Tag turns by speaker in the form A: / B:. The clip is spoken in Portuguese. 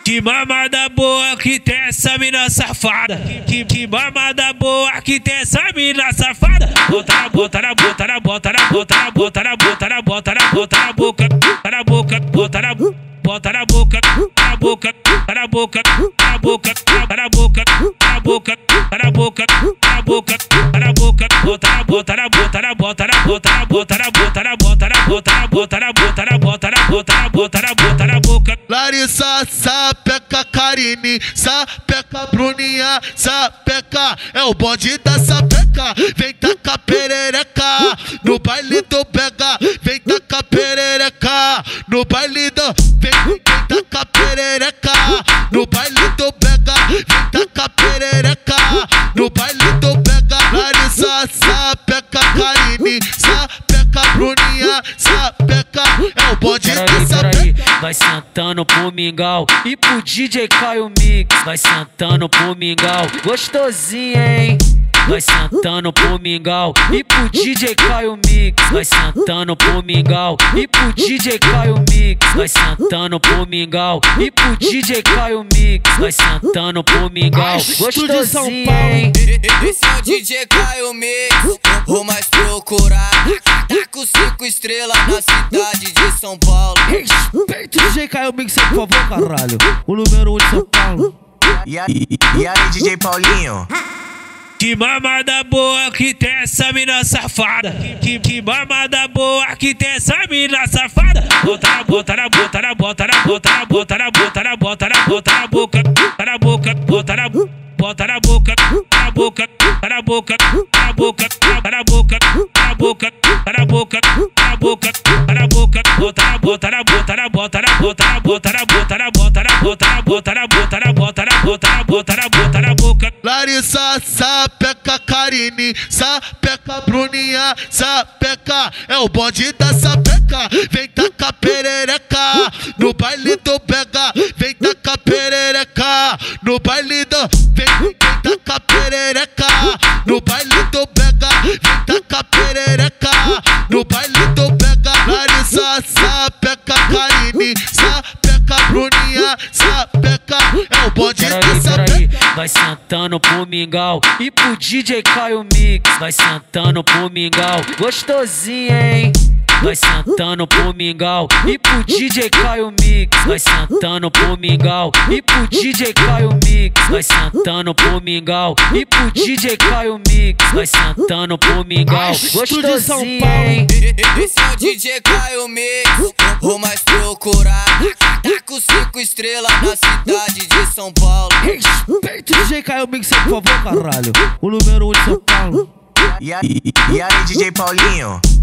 A: Que mamada boa que tem essa mina safada. Que mamada boa que tem essa mina safada. Bota na boca, na boca, na boca, na boca, na boca, na boca, na boca, na boca, na boca, bota na boca, na boca, na boca, na boca, na boca, na boca, na boca, na boca, na boca, na boca, bota na boca, na boca, na boca, na boca, na boca, na boca, na boca, na boca, na boca, na boca, na boca, na boca, na boca, na boca, na boca.
B: Larissa, sapeca, Karine, sapeca, Bruninha, sapeca, é o bonde da sapeca. Vem tacar perereca no baile do pega. Vem tacar perereca no baile do. Vem tacar perereca no baile do pega. Vem tacar perereca no baile do pega. Larissa, sapeca, Karine, sapeca, Bruninha, sapeca, é o bonde da sapeca.
C: Vai sentando pro mingau e pro DJ Caio Mix. Vai sentando pro mingau, gostosinho, hein? Vai sentando pro mingau e pro DJ Caio Mix. Vai sentando pro mingau e pro DJ Caio Mix. Vai sentando pro mingau e pro DJ Caio Mix. Vai sentando pro mingau, gostosinho, hein?
D: Esse é o DJ Caio Mix, o mais procurado. Tá com 5 estrelas na cidade de São Paulo.
E: Respeita o DJ Caio Mix, por favor, caralho. O número 1 de São Paulo.
F: E aí, DJ Paulinho?
A: Que mamada boa que tem essa mina safada. Que mamada boa que tem essa mina safada. Bota na boca, na boca, na boca, na boca, na boca, na boca, na boca, na boca, na boca, na boca, bota na boca. Bota na boca, na boca, na boca, na boca, na boca, na boca, na boca, na boca, na boca, bota na boca, na boca, na boca, na boca, na boca, na boca, na boca, na boca, na boca, na boca, na boca, na boca, na boca, na boca, na boca.
B: Larissa, sapeca, Karine, sapeca, Bruninha, sapeca, é o bonde da sapeca. Vem tacar perereca no baile do pega. Vem tacar perereca no baile do. Vem tacar perereca no baile do pega. Vem tacar perereca no baile do pega. Larissa, sapeca, Karine, sapeca, Bruninha, sapeca, é o bonde da sapeca.
C: Vai sentando pro mingau e pro DJ Caio Mix. Vai sentando pro mingau, gostosinho, hein? Vai sentando pro mingau e pro DJ Caio Mix. Vai sentando pro mingau e pro DJ Caio Mix. Vai sentando pro mingau e pro DJ Caio Mix. Vai sentando pro mingau, gostosinho, hein?
D: Esse é o DJ Caio Mix, o mais procurado. Tá com 5 estrelas na cidade de São Paulo.
E: Respeita o DJ Caio Mix, por favor, caralho. O número 1 de São Paulo.
F: E aí, DJ Paulinho?